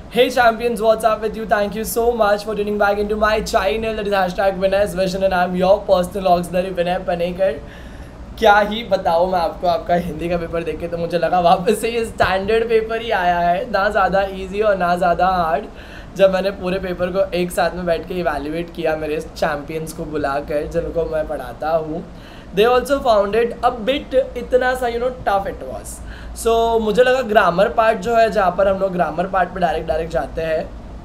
Hey champions, what's up with you? Thank you so much for tuning back into my channel that is #Vinay's Vision and I'm your personal auxiliary विनय पनेकर। क्या ही बताऊँ मैं आपको, आपका हिंदी का paper देख के तो मुझे लगा वापस से ये स्टैंडर्ड पेपर ही आया है, ना ज़्यादा इजी और ना ज़्यादा हार्ड। जब मैंने पूरे पेपर को एक साथ में बैठ के इवैल्यूएट किया मेरे चैम्पियंस को बुलाकर जिनको मैं पढ़ाता हूँ, they also found it a bit इतना सा टफ इट वॉज। सो मुझे लगा ग्रामर पार्ट जो है, जहाँ पर हम लोग ग्रामर पार्ट पे डायरेक्ट जाते हैं,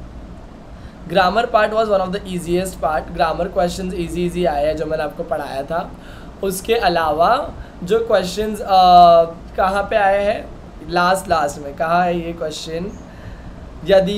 grammar part was one of the easiest part. Grammar questions easy आए हैं जो मैंने आपको पढ़ाया था। उसके अलावा जो क्वेश्चंस कहाँ पे आए हैं, लास्ट में कहाँ है ये क्वेश्चन, यदि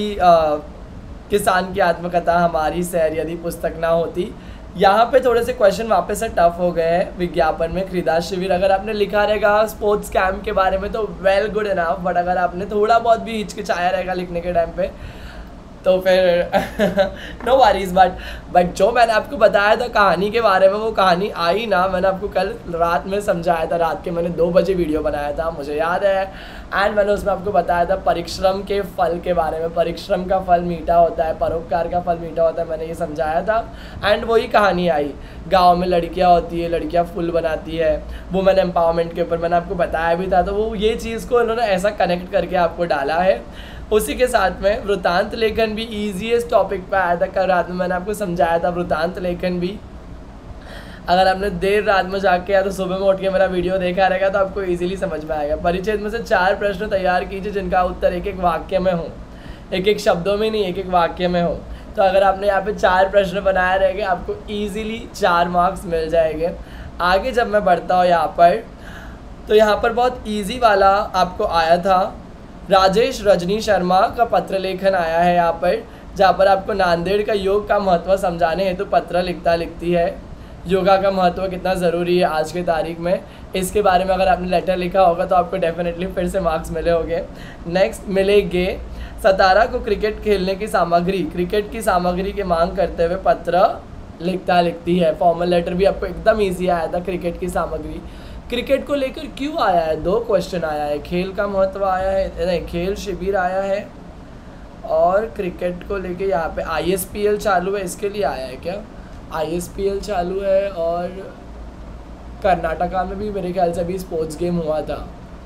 किसान की आत्मकथा हमारी सैर यदि पुस्तक ना होती। यहाँ पे थोड़े से क्वेश्चन वापस से टफ हो गए हैं। विज्ञापन में खरीदा शिविर अगर आपने लिखा रहेगा स्पोर्ट्स कैंप के बारे में तो वेल गुड इनफ, बट अगर आपने थोड़ा बहुत भी हिचकिचाया रहेगा लिखने के टाइम पे तो फिर नो वरीज। बट जो मैंने आपको बताया था कहानी के बारे में, वो कहानी आई ना। मैंने आपको कल रात में समझाया था, रात के मैंने 2 बजे वीडियो बनाया था, मुझे याद है। एंड मैंने उसमें आपको बताया था परिश्रम के फल के बारे में। परिश्रम का फल मीठा होता है, परोपकार का फल मीठा होता है, मैंने ये समझाया था। एंड वही कहानी आई। गाँव में लड़कियाँ होती है, लड़कियाँ फूल बनाती है, वुमेन एम्पावरमेंट के ऊपर मैंने आपको बताया भी था। तो वो ये चीज़ को इन्होंने ऐसा कनेक्ट करके आपको डाला है। उसी के साथ में वृतांत लेखन भी ईजीएस्ट टॉपिक पे आया था। कल रात में मैंने आपको समझाया था वृतांत लेखन भी। अगर आपने देर रात में जाके या तो सुबह में उठ के मेरा वीडियो देखा रहेगा तो आपको इजीली समझ में आएगा। परिचय में से 4 प्रश्न तैयार कीजिए जिनका उत्तर एक वाक्य में हो, एक शब्दों में नहीं, एक वाक्य में हो। तो अगर आपने यहाँ पे 4 प्रश्न बनाए रहेंगे आपको ईजिली 4 मार्क्स मिल जाएंगे। आगे जब मैं बढ़ता हूँ यहाँ पर, तो यहाँ पर बहुत ईजी वाला आपको आया था। राजेश रजनी शर्मा का पत्र लेखन आया है यहाँ पर, जहाँ पर आपको नांदेड़ का योग का महत्व समझाने हेतु पत्र लिखती है। योगा का महत्व कितना ज़रूरी है आज के तारीख में, इसके बारे में अगर आपने लेटर लिखा होगा तो आपको डेफिनेटली फिर से मार्क्स मिले होंगे। नेक्स्ट मिलेंगे सतारा को क्रिकेट खेलने की सामग्री, क्रिकेट की सामग्री की मांग करते हुए पत्र लिखती है। फॉर्मल लेटर भी आपको एकदम ईजी आया था। क्रिकेट की सामग्री, क्रिकेट को लेकर क्यों आया है, 2 क्वेश्चन आया है। खेल का महत्व आया है, नहीं खेल शिविर आया है, और क्रिकेट को लेकर यहाँ पे ISPL चालू है, इसके लिए आया है क्या? ISPL चालू है, और कर्नाटका में भी मेरे ख्याल से अभी स्पोर्ट्स गेम हुआ था,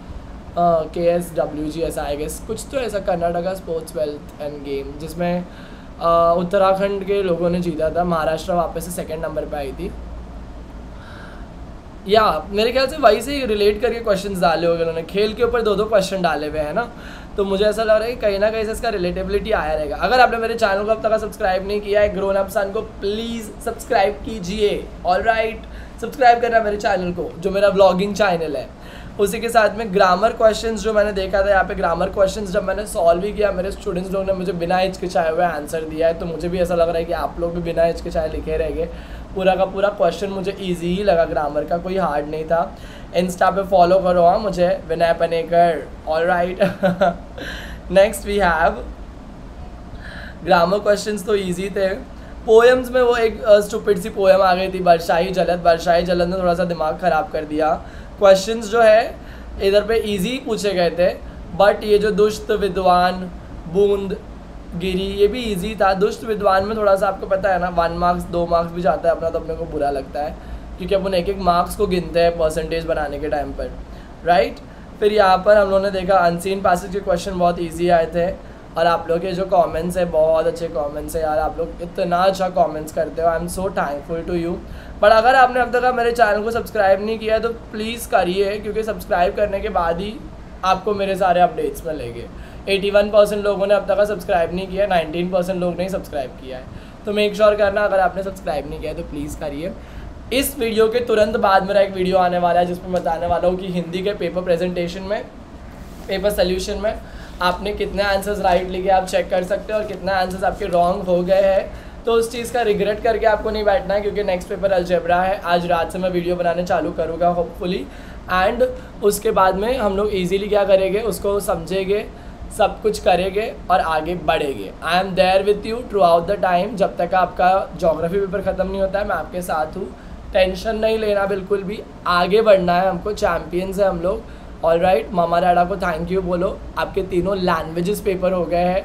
KSWGS आई गेस, कुछ तो ऐसा Karnataka sports wealth and game, जिसमें उत्तराखंड के लोगों ने जीता था। महाराष्ट्र वापस से 2nd नंबर पे आई थी। या मेरे ख्याल से वही से रिलेट करके क्वेश्चंस डाले होंगे उन्होंने। खेल के ऊपर 2 क्वेश्चन डाले हुए हैं ना, तो मुझे ऐसा लग रहा है कि कहीं ना कहीं से इसका रिलेटेबिलिटी आया रहेगा। अगर आपने मेरे चैनल को अब तक सब्सक्राइब नहीं किया है, ग्रोन अप सन को प्लीज़ सब्सक्राइब कीजिए। ऑलराइट, सब्सक्राइब करना मेरे चैनल को, जो मेरा व्लॉगिंग चैनल है। उसी के साथ में ग्रामर क्वेश्चंस जो मैंने देखा था यहाँ पे, ग्रामर क्वेश्चंस जब मैंने सॉल्व भी किया, मेरे स्टूडेंट्स लोग ने मुझे बिना हिचकिचाए हुए आंसर दिया है। तो मुझे भी ऐसा लग रहा है कि आप लोग भी बिना हिचकिचाए लिखे रहेंगे। पूरा का पूरा क्वेश्चन मुझे इजी ही लगा, ग्रामर का कोई हार्ड नहीं था। इंस्टा पे फॉलो करो हाँ मुझे, Vinay Panekar. Alright, next we have grammar questions तो इजी थे। पोएम्स में वो एक स्टूपिड सी पोएम आ गई थी, बरशाही जलद। बरशाही जलद ने थोड़ा सा दिमाग ख़राब कर दिया। क्वेश्चंस जो है इधर पे इजी पूछे गए थे, बट ये जो दुष्ट विद्वान बूंद गिरी, ये भी इजी था। दुष्ट विद्वान में थोड़ा सा आपको पता है ना, 1 मार्क्स 2 मार्क्स भी जाता है अपना, तो अपने को बुरा लगता है क्योंकि अपन एक मार्क्स को गिनते हैं परसेंटेज बनाने के टाइम पर, राइट। फिर यहाँ पर हम लोगों ने देखा अनसीन पैसेज के क्वेश्चन बहुत ईजी आए थे। और आप लोग के जो कमेंट्स है, बहुत अच्छे कमेंट्स है यार, आप लोग इतना अच्छा कमेंट्स करते हो, I am so thankful to you. But अगर आपने अब तक मेरे चैनल को सब्सक्राइब नहीं किया है तो प्लीज़ करिए, क्योंकि सब्सक्राइब करने के बाद ही आपको मेरे सारे अपडेट्स मिलेंगे। 81% लोगों ने अब तक सब्सक्राइब नहीं किया, 19% लोग ने सब्सक्राइब किया है। तो मेक श्योर करना, अगर आपने सब्सक्राइब नहीं किया है तो प्लीज़ करिए। इस वीडियो के तुरंत बाद मेरा एक वीडियो आने वाला है जिसमें बताने वाला हूँ कि हिंदी के पेपर प्रेजेंटेशन में, पेपर सोल्यूशन में आपने कितने आंसर्स राइट लिखे आप चेक कर सकते हो, और कितने आंसर्स आपके रॉन्ग हो गए हैं। तो उस चीज़ का रिग्रेट करके आपको नहीं बैठना है, क्योंकि नेक्स्ट पेपर अलजेब्रा है। आज रात से मैं वीडियो बनाने चालू करूँगा होपफुली, एंड उसके बाद में हम लोग ईजीली क्या करेंगे, उसको समझेंगे, सब कुछ करेंगे और आगे बढ़ेंगे। I am there with you throughout the time. जब तक आपका ज्योग्राफी पेपर ख़त्म नहीं होता है मैं आपके साथ हूँ। टेंशन नहीं लेना बिल्कुल भी, आगे बढ़ना है हमको, चैम्पियंस है हम लोग। ऑलराइट, मामा डैडा को थैंक यू बोलो, आपके 3 लैंग्वेजेस पेपर हो गए हैं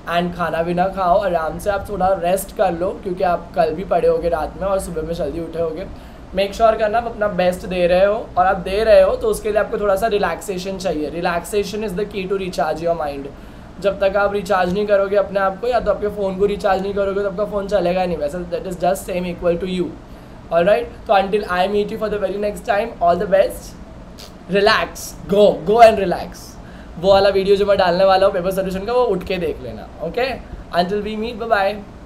एंड खाना भी ना खाओ, आराम से आप थोड़ा रेस्ट कर लो, क्योंकि आप कल भी पड़े होगे रात में और सुबह में जल्दी उठे होगे। मेक श्योर करना आप अपना बेस्ट दे रहे हो, और आप दे रहे हो तो उसके लिए आपको थोड़ा सा रिलैक्सेशन चाहिए। Relaxation is the key to recharge your mind. जब तक आप रिचार्ज नहीं करोगे अपने आप को, या तो आपके फ़ोन को रिचार्ज नहीं करोगे, तो आपका फ़ोन चलेगा नहीं। वैसे that is just same equal to you. Alright, तो until I meet you for the very next time, all the best, relax, go and relax. वो वाला वीडियो जो मैं डालने वाला हूँ पेपर सोल्यूशन का, वो उठ के देख लेना। Okay, until we meet, bye bye.